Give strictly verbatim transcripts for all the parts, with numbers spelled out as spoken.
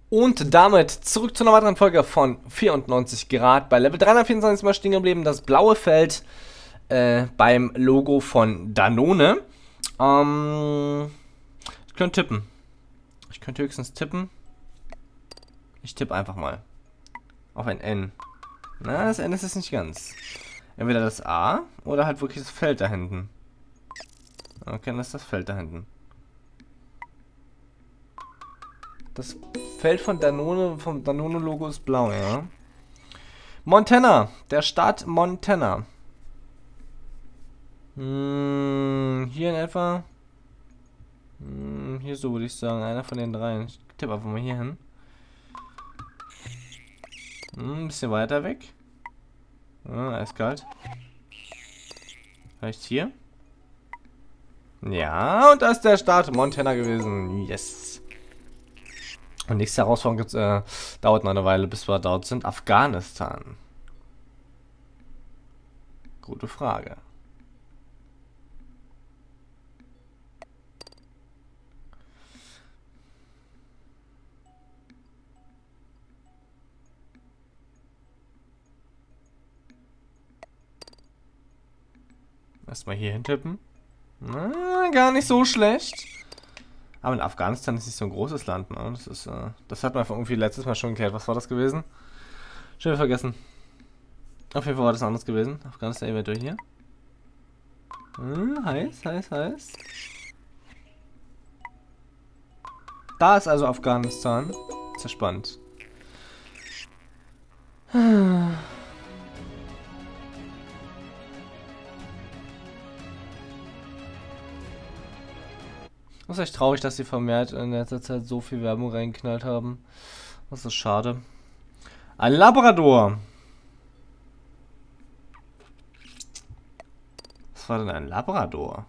Und damit zurück zu einer weiteren Folge von vierundneunzig Grad. Bei Level dreihundertvierundzwanzig mal stehen geblieben. Das blaue Feld äh, beim Logo von Danone. Ähm, ich könnte tippen. Ich könnte höchstens tippen. Ich tippe einfach mal. Auf ein N. Na, das N ist es nicht ganz. Entweder das A oder halt wirklich das Feld da hinten. Okay, das ist das Feld da hinten. Das Feld von Danone, vom Danone-Logo ist blau, ja. Montana, der Staat Montana. Hm, hier in etwa. Hm, hier so würde ich sagen, einer von den dreien. Ich tippe einfach mal hier hin. Hm, ein bisschen weiter weg. Ah, eiskalt. Vielleicht hier? Ja, und da ist der Staat Montana gewesen. Yes. Und nächste Herausforderung gibt's, äh, dauert noch eine Weile, bis wir dort sind. Afghanistan. Gute Frage. Erstmal hier hintippen. Na, gar nicht so schlecht. Aber in Afghanistan ist nicht so ein großes Land, ne? Das ist, äh, das hat man irgendwie letztes Mal schon geklärt. Was war das gewesen? Schon wieder vergessen. Auf jeden Fall war das anderes gewesen. Afghanistan eventuell hier. Hm, heiß, heiß, heiß. Da ist also Afghanistan. Ist ja spannend. Das ist echt traurig, dass sie vermehrt in letzter Zeit so viel Werbung reingeknallt haben. Das ist schade. Ein Labrador. Was war denn ein Labrador?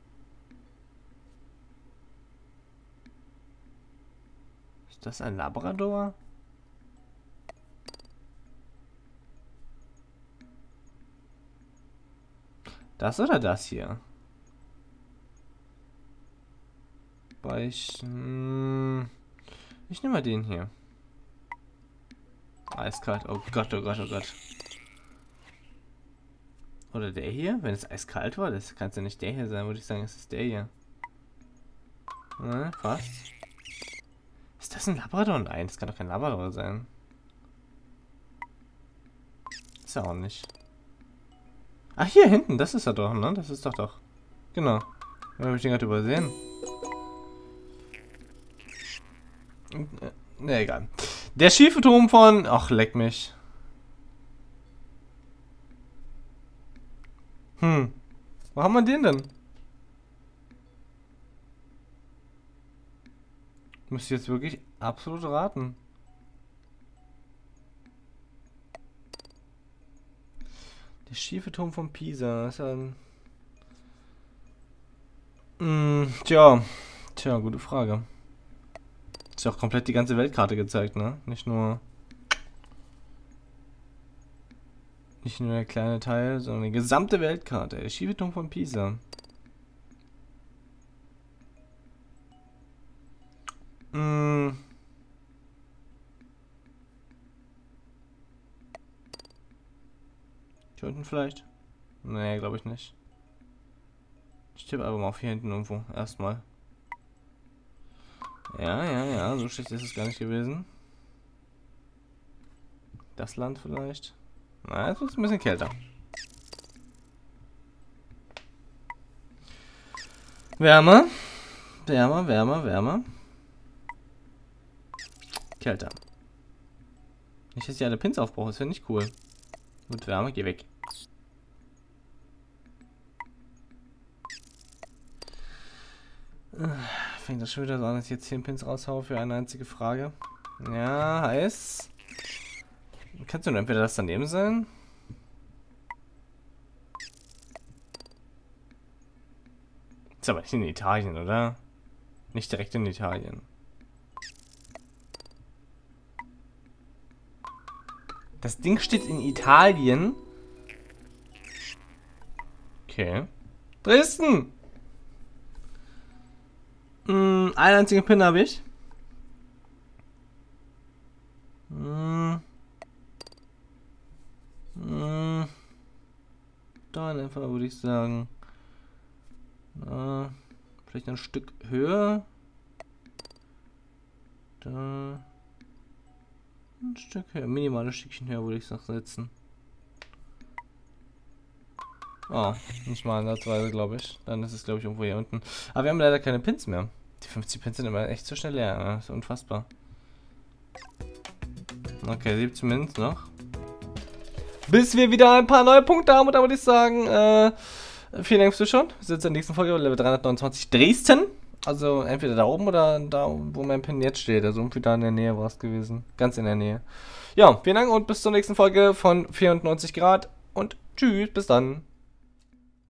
Ist das ein Labrador? Das oder das hier? Ich, hm, ich nehme mal den hier. Eiskalt. Oh Gott, oh Gott, oh Gott. Oder der hier? Wenn es eiskalt war, das kann es ja nicht der hier sein, würde ich sagen, es ist der hier. Ne, fast. Ist das ein Labrador? Nein, das kann doch kein Labrador sein. Ist er auch nicht. Ach, hier hinten, das ist er doch, ne? Das ist doch doch. Genau. Habe ich den gerade übersehen? Ne, egal. Der schiefe Turm von... Ach, leck mich. Hm. Wo haben wir den denn? Müsste ich jetzt wirklich absolut raten. Der schiefe Turm von Pisa. Das ist ja ein... Hm, tja. Tja, gute Frage. Ist ja auch komplett die ganze Weltkarte gezeigt, ne? Nicht nur... Nicht nur der kleine Teil, sondern die gesamte Weltkarte. Der schiefe Turm von Pisa. Hm. Hier unten vielleicht? Nee, glaube ich nicht. Ich tippe aber mal auf hier hinten irgendwo. Erstmal. Ja, ja, ja, so schlecht ist es gar nicht gewesen. Das Land vielleicht. Na, jetzt wird es ein bisschen kälter. Wärmer. Wärmer, wärmer, wärmer. Kälter. Nicht, dass ich alle Pins aufbrauche, das wäre nicht cool. Mit Wärme, geh weg. Fängt das schon wieder so an, dass ich jetzt zehn Pins raushaue für eine einzige Frage. Ja, heiß. Kannst du nur entweder das daneben sein? Ist aber nicht in Italien, oder? Nicht direkt in Italien. Das Ding steht in Italien. Okay. Dresden! Hm, einen einzigen Pin habe ich. Hm. Hm. Da einfach würde ich sagen. Na, vielleicht ein Stück höher. Da. Ein Stück höher. Minimales Stückchen höher würde ich es noch setzen. Oh, nicht mal ansatzweise, glaube ich. Dann ist es, glaube ich, irgendwo hier unten. Aber wir haben leider keine Pins mehr. Die fünfzig Pins sind immer echt zu schnell leer. Das ist unfassbar. Okay, siebzehn Pins noch. Bis wir wieder ein paar neue Punkte haben. Und da würde ich sagen, äh, vielen Dank fürs Zuschauen. Wir sehen uns in der nächsten Folge, Level dreihundertneunundzwanzig Dresden. Also entweder da oben oder da, wo mein Pin jetzt steht. Also irgendwie da in der Nähe war es gewesen. Ganz in der Nähe. Ja, vielen Dank und bis zur nächsten Folge von vierundneunzig Grad. Und tschüss, bis dann.